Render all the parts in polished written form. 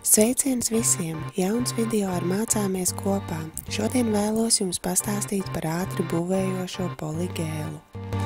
Sveiciens visiem! Jauns video ar Mācāmies kopā. Šodien vēlos jums pastāstīt par ātri būvējošo poligēlu.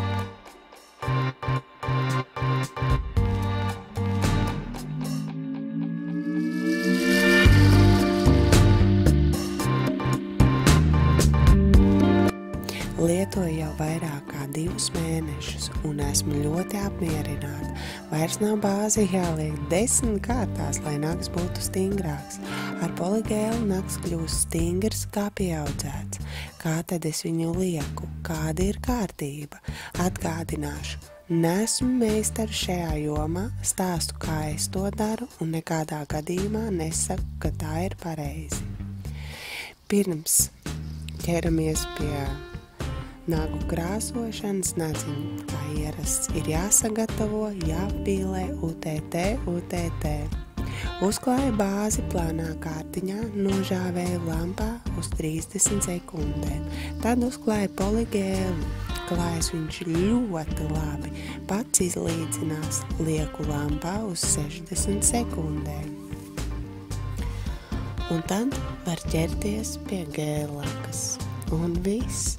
Lietoju jau vairāk kā 2 mēnešus un esmu ļoti apmierināta. Vairs nav bāzi jāliek 10 kārtās, lai nags būtu stingrāks. Ar poligēlu nags kļūst stingrs kā pieaudzēts. Kā tad es viņu lieku? Kāda ir kārtība? Atgādināšu. Nesmu meistars šajā jomā, stāstu, kā es to daru un nekādā gadījumā nesaku, ka tā ir pareizi. Pirms ķeramies pie nagu krāsošanas, nadziņu, kā ierasts, ir jāsagatavo, jāpīlē UTT. Uzklāju bāzi plānā kārtiņā, nožāvēju lampā uz 30 sekundēm. Tad uzklāju poligēlu, klājas viņš ļoti labi, pats izlīdzinās, lieku lampā uz 60 sekundēm. Un tad var ķerties pie gēllakas. Un viss.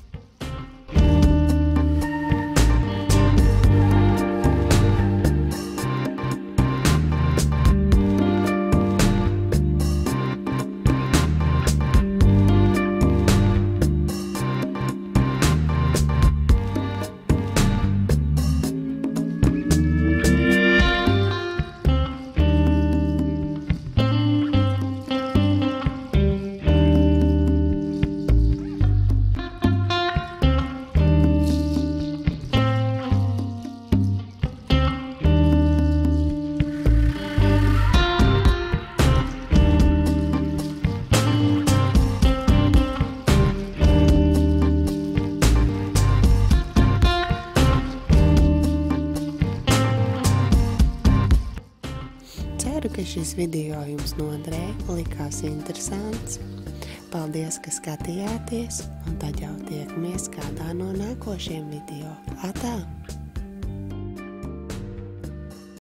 Ceru, ka šis video jums noderēja, likās interesants. Paldies, ka skatījāties, un tad jau tiekamies kādā no nākošiem video. Atā!